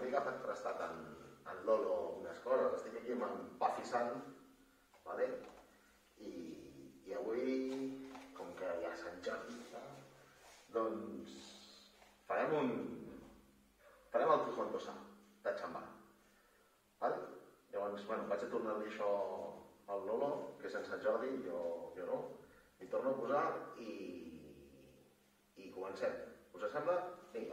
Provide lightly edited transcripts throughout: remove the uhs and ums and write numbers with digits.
he agafat prestat en Lolo unes coses, estic aquí empafissant, i avui, com que hi ha Sant Jordi, doncs farem el Quijote Tossà de Xambara. Llavors, vaig a tornar-li això al Lolo, que és en Sant Jordi, jo no, i torno a posar i comencem. Us sembla? Vinga.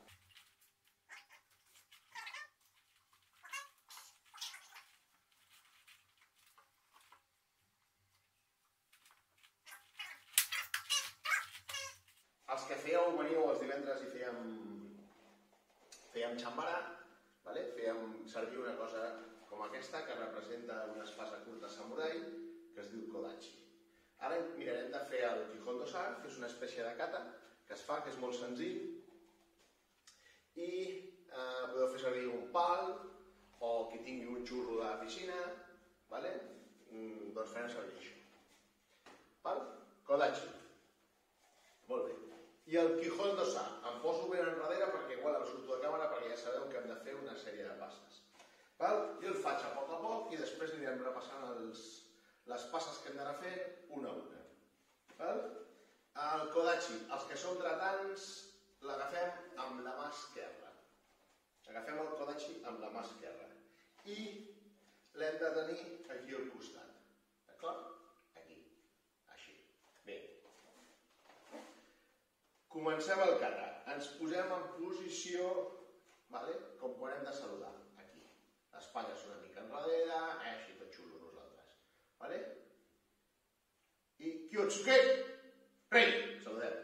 Els que veniu els divendres i fèiem xambara, fèiem servir una cosa com aquesta que representa una espasa curta samurai que es diu kodachi. Ara mirarem de fer el Quijote Tossà, que és una espècie de kata que es fa, que és molt senzill, i podeu fer servir un pal o qui tingui un xurro de piscina, doncs farem servir això. Kodachi. Molt bé. I el Quijote Tossà. Em poso ben enrere perquè igual em surto de càmera perquè ja sabeu que hem de fer una sèrie de passes. Jo el faig a poc i després anirem repassant les passes que hem d'anar fent una a una. El kodachi, els que som dretans, l'agafem amb la mà esquerra. Agafem el kodachi amb la mà esquerra. I l'hem de tenir aquí al costat. D'acord? Aquí. Així. Bé. Comencem el kata. Ens posem en posició com quan hem de saludar. Aquí. L'espatlla és una mica enrere, així tot xulo nosaltres. I Kyotsuke! Rei! Saludem.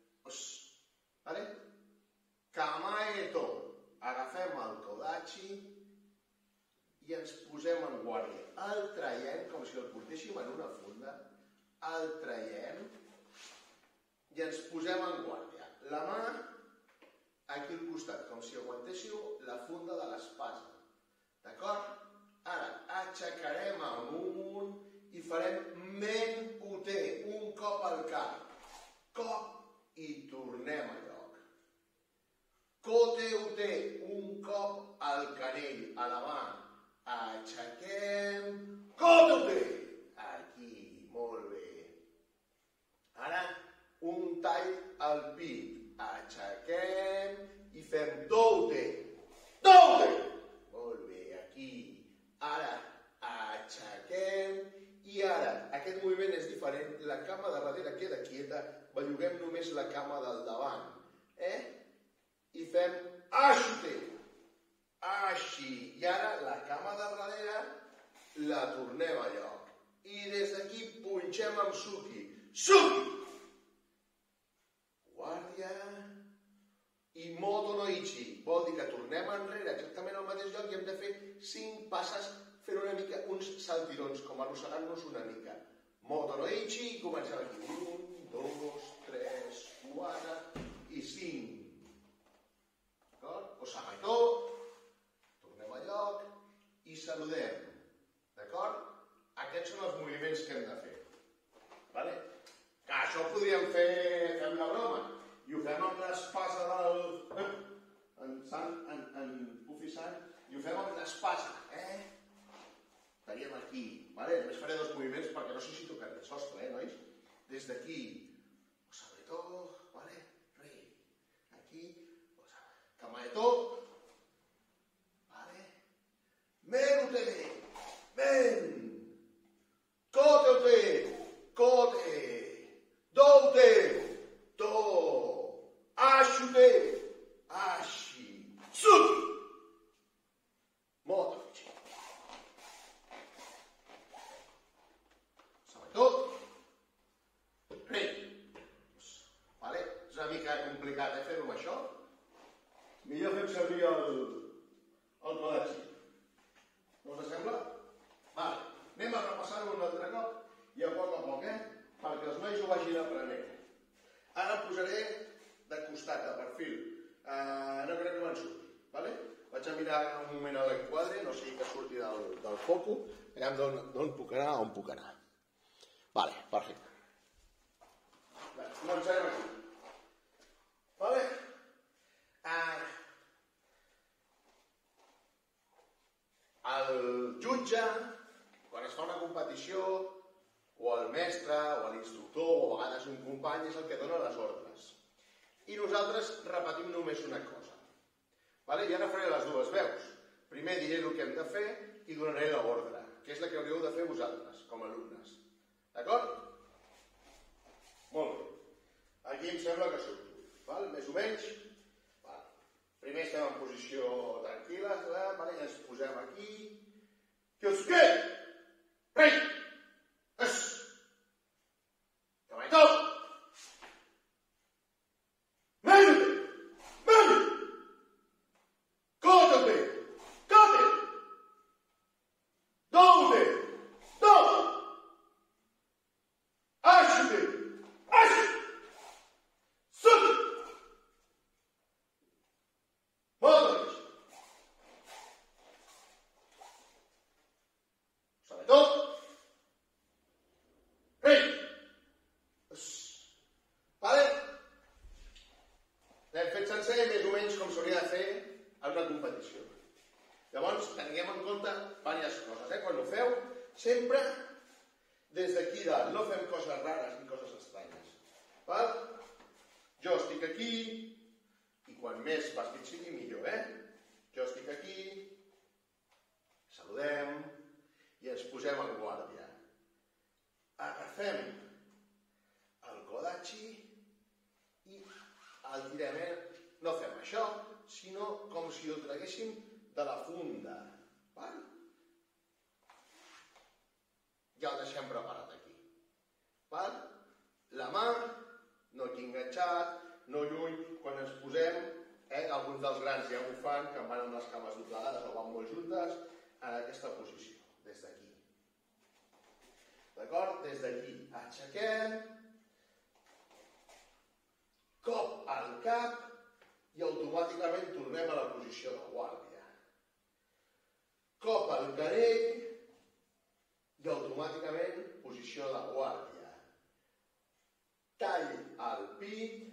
Kamaeto. Agafem el kodachi i ens posem en guàrdia. El traiem com si el portéssim en una funda. El traiem i ens posem en guàrdia. La mà aquí al costat, com si aguantéssiu la funda de l'espasa. D'acord? Ara aixecarem amunt i farem men ute, un cop al cap. Cop i tornem a lloc. Kote ute, un cop al canell, a la mà. Aixequem. Kote ute. Aquí, molt bé. Ara un tall al pit. Aixequem i fem doute. Doute! Molt bé, aquí. Ara aixequem i ara aquest moviment és diferent. La cama de darrere queda quieta, belluguem només la cama del davant. I fem aixute. Així. I ara la cama de darrere la tornem a lloc. I des d'aquí punxem amb suki. Suki! Guàrdia i moto no ichi. Vol dir que tornem enrere exactament al mateix lloc i hem de fer 5 passes fent una mica uns saltirons, com arrossegant-nos una mica. Moto no ichi i comencem aquí. 1, 2, 3, 4 i 5. D'acord? Osamaito. Tornem a lloc i saludem. D'acord? Aquests són els moviments que hem de fer. Que això ho podríem fer, fem la broma, i ho fem amb l'espasa del... en pufissant, i ho fem amb l'espasa, Estaríem aquí, només faré 2 moviments perquè no sé si tocaré el sostre, nois? Des d'aquí, Osamaito, rei, aquí, Kamaeto, men ute, men, kote ute, kote, doute, do, ashute, ashi, tsuki, motoichi. Samaito, rei. És una mica complicat, fer-ho amb això. Millor fem servir el kodachi. No us sembla? Anem a repassar-ho un altre cop i a poc, perquè els nois ho vagin aprenent. Ara em posaré de costat, de perfil. No crec que me'n surti. Vaig a mirar un moment a l'enquadre, no sigui que surti del foco, aviam d'on puc anar, on puc anar. Perfecte. Començarem aquí. competició, o el mestre, o l'instructor, o a vegades un company és el que dona les ordres. I nosaltres repetim només una cosa. I ara faré les dues veus. Primer diré el que hem de fer i donaré l'ordre, que és la que hauríeu de fer vosaltres, com a alumnes. D'acord? Molt bé. Aquí em sembla que surto. Més o menys. Primer estem en posició tranquil·la, i ens posem aquí. Kyusuke! Rei! Es! Cavaito! Mende! Mende! Kotate! Kate! Donde! Donde! Ashite! Ashite! Suki! Modric! Sabetot! Rei! L'hem fet sencer més o menys com s'hauria de fer en una competició. Llavors, tinguem en compte diverses coses. Quan ho feu, sempre des d'aquí dalt. No fem coses rares ni coses estranyes. Jo estic aquí, i quan més vestit sigui millor, Jo estic aquí, saludem i ens posem en guàrdia. Agafem el kodachi i el tirem. No fem això, sinó com si el traguéssim de la funda. Ja el deixem preparat aquí. La mà, no aquí enganxat, no lluny. Quan ens posem, alguns dels grans ja ho fan, que van amb les cames doblegades o van molt juntes, en aquesta posició, des d'aquí. D'acord? Des d'aquí aixequem, cop al cap i automàticament tornem a la posició de guàrdia. Cop al canell i automàticament posició de guàrdia. Tall al pit,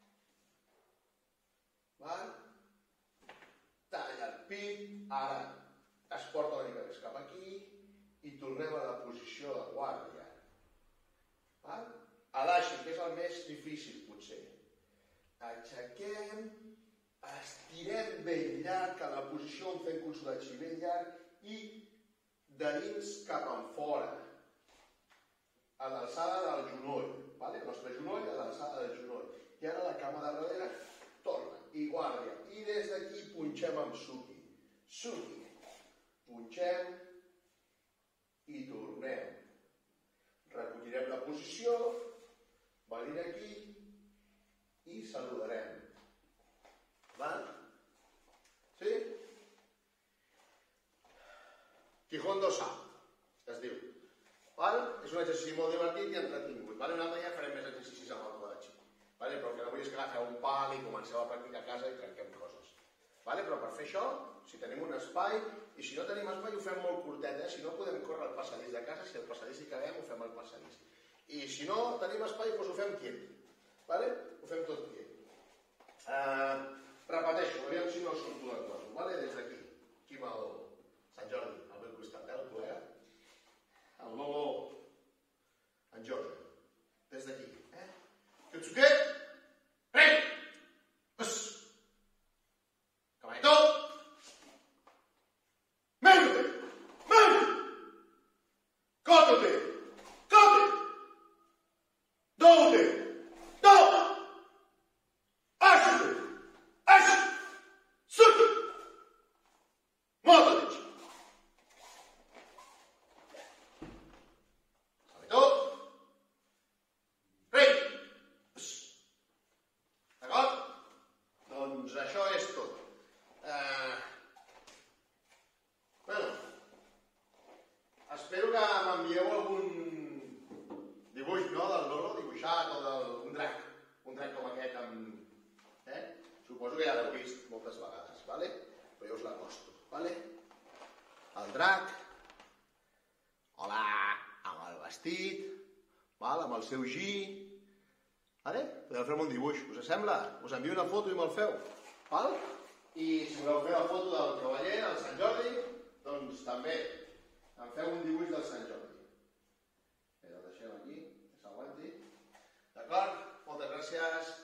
tall al pit, ara es porta una mica més cap aquí i tornem a la posició de guàrdia. Adashi, que és el més difícil potser. Aixequem, estirem ben llarg, a la posició on fem consolatge ben llarg i de dins cap enfora, a l'alçada del genoll. El nostre genoll a l'alçada del genoll. I ara la cama de darrere torna i guàrdia. I des d'aquí punxem amb suki. Suki. Punxem i tornem. Recollirem la posició, venim aquí i saludarem. Sí? Kihondo Sa, es diu. És un exercici molt divertit i entretingut. Un altre dia farem més exercicis amb el kodachi. Però el que no vull és que agafeu un pal i comenceu a practicar a casa i trenquem coses. Però per fer això, si tenim un espai, i si no tenim espai ho fem molt curtet, si no podem córrer al passadís de casa, si al passadís hi cabem ho fem al passadís. I si no tenim espai, doncs ho fem quiet. Ho fem tot quiet. Repeteixo, aviam si no surto del cos. Des d'aquí. Aquí amb el Sant Jordi, al meu costat, el col·lega. El Lolo, en Jordi. Des d'aquí. Kyutsuke! Rei! Es! Cavaito! Mende! Mende! Kotate! Kote! Donde! Donde! Ashite! Ashite! Suki! Modric! Cavaito! Rei! D'acord? Doncs això és tot. Espero que m'envieu algun dibuix, del Lolo dibuixat o d'un drac. Un drac com aquest amb... Suposo que ja l'heu vist moltes vegades, però jo us l'acosto. El drac, hola, amb el vestit, amb el seu gi. Podeu fer-me un dibuix, us sembla? Us envio una foto i me'l feu. I si voleu fer la foto del cavaller, del Sant Jordi, doncs també em feu un dibuix del Sant Jordi. gràcies.